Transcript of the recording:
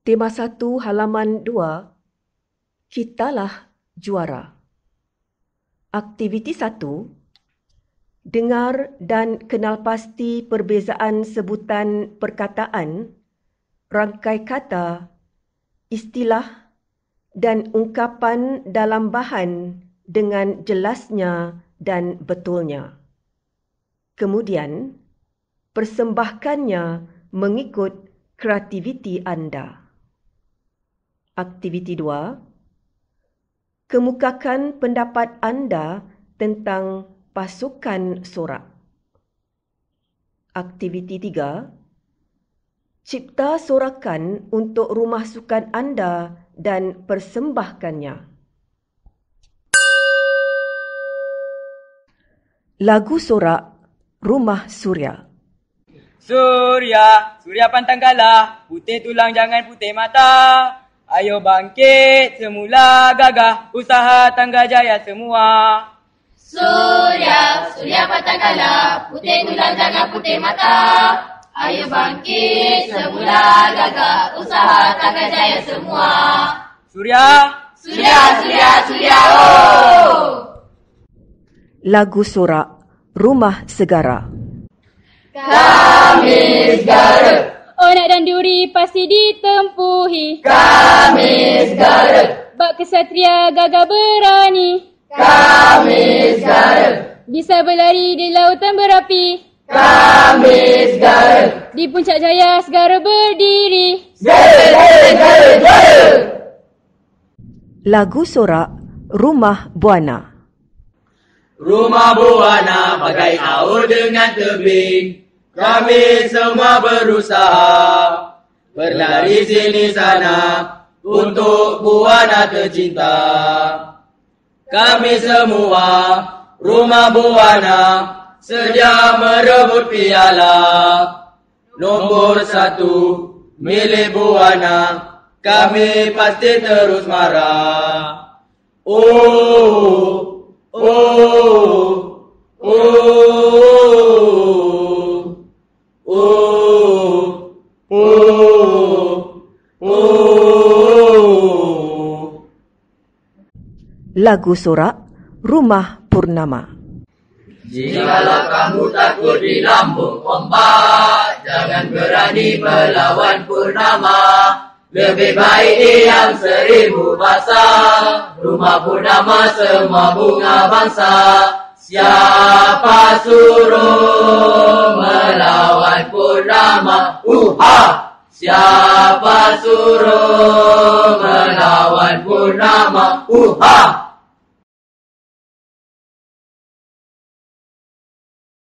Tema 1 halaman 2, Kitalah Juara. Aktiviti 1, dengar dan kenal pasti perbezaan sebutan perkataan, rangkai kata, istilah dan ungkapan dalam bahan dengan jelasnya dan betulnya. Kemudian, persembahkannya mengikut kreativiti anda. Aktiviti 2, kemukakan pendapat anda tentang pasukan sorak. Aktiviti 3, cipta sorakan untuk rumah sukan anda dan persembahkannya. Lagu sorak Rumah Surya. Surya, Surya pantang kalah, putih tulang jangan putih mata. Ayo bangkit semula gagah, usaha tangga jaya semua. Surya, Surya pantang kalah, putih tulang jangan putih mata. Ayo bangkit semula gagah, usaha tangga jaya semua. Surya, Surya, Surya, Surya, oh! Lagu sorak Rumah Segara. Kami segara, Onak dan duri pasti ditempuhi. kami segara, Bak kesatria gagah berani. kami segara, Bisa berlari di lautan berapi. kami segara, Di puncak jaya segara berdiri. segara, segara, segara, segara. Lagu sorak Rumah Buana. rumah buana bagai aur dengan tebing. Kami semua berusaha berlari sini sana untuk buana tercinta. Kami semua rumah buana sedia merebut piala. Nombor 1 milik buana, kami pasti terus marah. Oh, oh, oh. Lagu sorak Rumah Purnama. Jikalau kamu takut di lambung ombak, jangan berani melawan purnama. Lebih baik diam 1000 bahasa, rumah purnama semua bunga bangsa. Siapa suruh melawan purnama? Siapa suruh melawan purnama?